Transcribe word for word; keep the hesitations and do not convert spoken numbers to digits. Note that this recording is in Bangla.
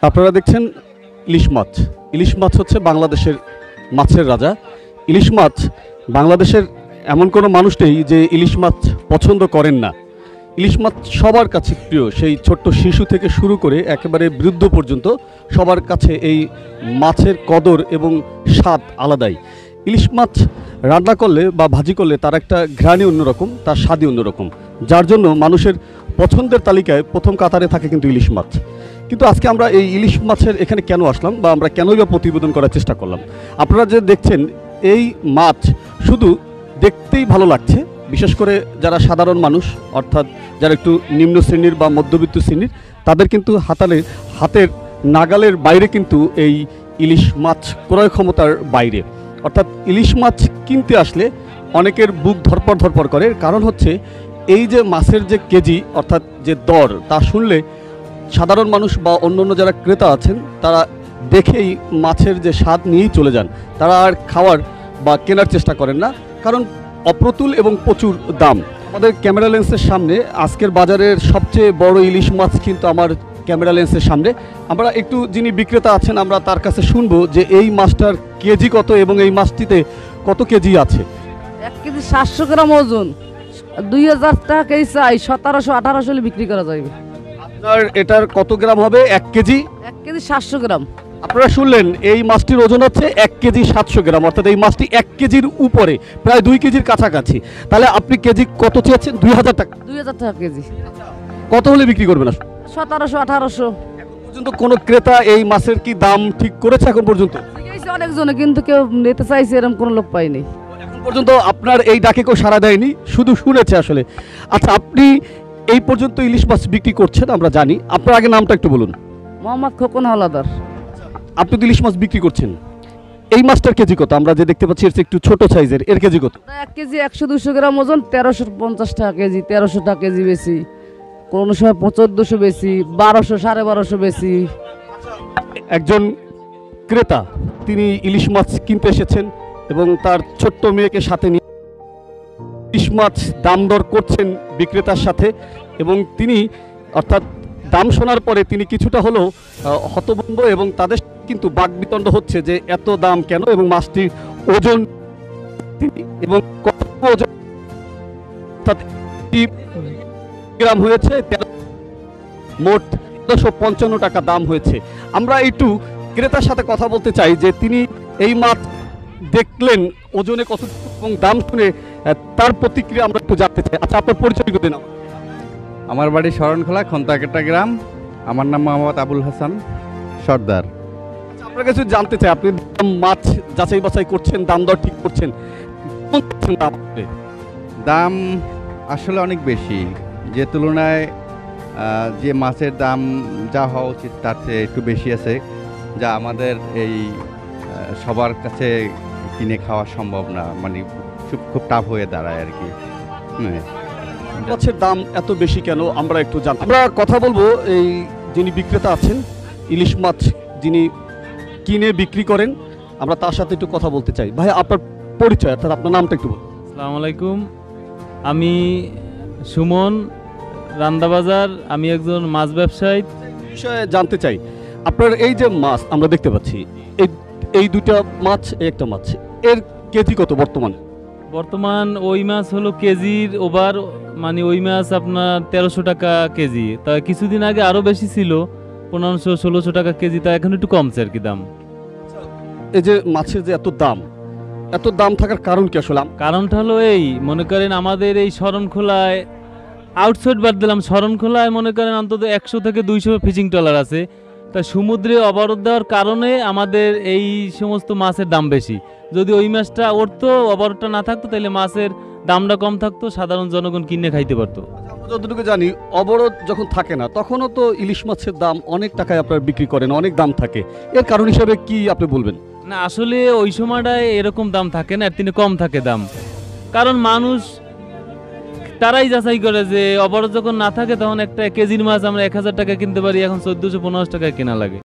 আপনারা দেখছেন ইলিশ মাছ। ইলিশ মাছ হচ্ছে বাংলাদেশের মাছের রাজা। ইলিশ মাছ বাংলাদেশের এমন কোনো মানুষ নেই যে ইলিশ মাছ পছন্দ করেন না। ইলিশ মাছ সবার কাছে প্রিয়, সেই ছোট্ট শিশু থেকে শুরু করে একেবারে বৃদ্ধ পর্যন্ত সবার কাছে এই মাছের কদর এবং স্বাদ আলাদাই। ইলিশ মাছ রান্না করলে বা ভাজি করলে তার একটা ঘ্রাণই অন্যরকম, তার স্বাদই অন্যরকম, যার জন্য মানুষের পছন্দের তালিকায় প্রথম কাতারে থাকে কিন্তু ইলিশ মাছ। কিন্তু আজকে আমরা এই ইলিশ মাছের এখানে কেন আসলাম বা আমরা কেনই বা প্রতিবেদন করার চেষ্টা করলাম, আপনারা যে দেখছেন এই মাছ শুধু দেখতেই ভালো লাগছে, বিশেষ করে যারা সাধারণ মানুষ অর্থাৎ যারা একটু নিম্ন শ্রেণীর বা মধ্যবিত্ত শ্রেণীর, তাদের কিন্তু হাতালে হাতের নাগালের বাইরে কিন্তু এই ইলিশ মাছ ক্রয় ক্ষমতার বাইরে। অর্থাৎ ইলিশ মাছ কিনতে আসলে অনেকের বুক ধরপড় ধরপড় করে, কারণ হচ্ছে এই যে মাছের যে কেজি অর্থাৎ যে দর, তা শুনলে সাধারণ মানুষ বা অন্য অন্য যারা ক্রেতা আছেন তারা দেখেই মাছের যে স্বাদ নিয়েই চলে যান, তারা আর খাওয়ার বা কেনার চেষ্টা করেন না, কারণ অপ্রতুল এবং প্রচুর দাম। আমাদের ক্যামেরা লেন্সের সামনে আজকের বাজারের সবচেয়ে বড় ইলিশ মাছ কিন্তু আমার ক্যামেরা লেন্সের সামনে। আমরা একটু যিনি বিক্রেতা আছেন আমরা তার কাছে শুনবো যে এই মাছটার কেজি কত এবং এই মাছটিতে কত কেজি আছে। এক কেজি সাতশো গ্রাম ওজন, দুই হাজার টাকা কেজি চাই, সতেরোশো আঠারোশো বিক্রি করা যাবে। আপনার এটার কত গ্রাম হবে? এক কেজি এক কেজি সাতশো গ্রাম। আপনারা শুনলেন এই মাছটির ওজন হচ্ছে এক কেজি সাতশো গ্রাম, অর্থাৎ এই মাছটি এক কেজির উপরে, প্রায় দুই কেজির কাছাকাছি। তাহলে আপনি কেজি কত চেয়েছেন? দুই হাজার টাকা। দুই হাজার টাকা কেজি। কত হলে বিক্রি করবেন? সতেরোশো আঠারোশো। এখন পর্যন্ত কোনো ক্রেতা এই মাছের কি দাম ঠিক করেছে এখন পর্যন্ত? অনেকজনে, কিন্তু কেউ নিতে চাইছে এরকম কোনো লোক পাইনি এখন পর্যন্ত। আপনার এই ডাকে কেউ সাড়া দেয়নি, শুধু শুনেছে আসলে। আচ্ছা, আপনি এই পর্যন্ত ইলিশ মাছ বিক্রি করছেন আমরা জানি, আপনার আগে নামটা একটু বলুন। মোহাম্মদ খোকন হাওলাদার। আপনি তো ইলিশ মাছ বিক্রি করছেন, এই মাছটার কেজি কত? আমরা যে দেখতে পাচ্ছি এর চেয়ে একটু ছোট সাইজের, এর কেজি কত? এক কেজি একশো দুশো গ্রাম ওজন, তেরোশো পঞ্চাশ টাকা কেজি, তেরোশো টাকা কেজি বেশি, কোনো সময় চোদ্দশো বেশি, বারোশো সাড়ে বারোশো বেশি। একজন ক্রেতা তিনি ইলিশ মাছ কিনতে এসেছেন এবং তার ছোট্ট মেয়েকে সাথে নিয়ে ইলিশ মাছ দাম দর করছেন বিক্রেতার সাথে, এবং তিনি অর্থাৎ দাম শোনার পরে তিনি কিছুটা হলেও হতভম্ব এবং তাদের কিন্তু বাকবিতণ্ড হচ্ছে যে এত দাম কেন এবং মাছটির ওজন এবং কত ওজন গ্রাম হয়েছে, মোট তেরোশো পঞ্চান্ন টাকা দাম হয়েছে। আমরা একটু ক্রেতার সাথে কথা বলতে চাই যে তিনি এই মাছ দেখলেন ওজনে কত এবং দাম শুনে তার প্রতিক্রিয়া আমরা একটু জানতে চাই। আচ্ছা, আপনার পরিচয় করে দিন। আমার বাড়ি শরণখোলা খন্তাকেটা গ্রাম, আমার নাম মোহাম্মদ আবুল হাসান সর্দার। আচ্ছা, আপনার কাছে জানতে চাই, আপনি মাছ যাচাই বাছাই করছেন, দাম দর ঠিক করছেন, দাম আসলে অনেক বেশি, যে তুলনায় যে মাছের দাম যা হওয়া উচিত তার চেয়ে একটু বেশি আছে, যা আমাদের এই সবার কাছে কিনে খাওয়া সম্ভব না, মানে খুব খুব টাফ হয়ে দাঁড়ায় আর কি। মাছের দাম এত বেশি কেন আমরা একটু জান। আমরা কথা বলবো এই যিনি বিক্রেতা আছেন, ইলিশ মাছ যিনি কিনে বিক্রি করেন, আমরা তার সাথে একটু কথা বলতে চাই। ভাই, আপনার পরিচয় অর্থাৎ আপনার নামটা একটু বলুন। আসসালামু আলাইকুম, আমি সুমন রান্দাবাজার, আমি একজন মাছ ব্যবসায়ী। বিষয়ে জানতে চাই, আপনার এই যে মাছ আমরা দেখতে পাচ্ছি, এই এই দুটা মাছ, একটা মাছ, এর কেজি কত বর্তমান? বর্তমান ওই মাছ হলো কেজির ওভার, মানে ওই মাছ আপনার তেরোশো টাকা কেজি। তা কিছুদিন আগে আরও বেশি ছিল, পনেরোশো ষোলোশো টাকা কেজি, তা এখন একটু কমছে আর কি দাম। এই যে মাছের যে এত দাম, এত দাম থাকার কারণ কি আসলে? কারণটা হলো এই, মনে করেন আমাদের এই শরণখোলায়, আউটসাইড বাদ দিলাম, শরণখোলায় মনে করেন অন্তত একশো থেকে দুইশো ফিশিং ট্রলার আছে। তা সমুদ্রে অবরোধ দেওয়ার কারণে আমাদের এই সমস্ত মাছের দাম বেশি। যদি ওই মাছটা উঠতো, অবরোধটা না থাকতো, তাহলে মাছের দামটা কম থাকতো, সাধারণ জনগণ কিনে খাইতে পারতো। আমরা যতটুকু জানি, অবরোধ যখন থাকে না তখনও তো ইলিশ মাছের দাম অনেক টাকায় আপনারা বিক্রি করেন, অনেক দাম থাকে। এর কারণ হিসাবে কি আপনি বলবেন? না, আসলে ওই সময়টায় এরকম দাম থাকে না, এর থেকে কম থাকে দাম, কারণ মানুষ তারাই যাচাই করে যে অবরোধ যখন না থাকে তখন একটা কেজির মাছ আমরা এক হাজার টাকা কিনতে পারি, এখন চোদ্দশো পনেরো টাকায় কেনা লাগে।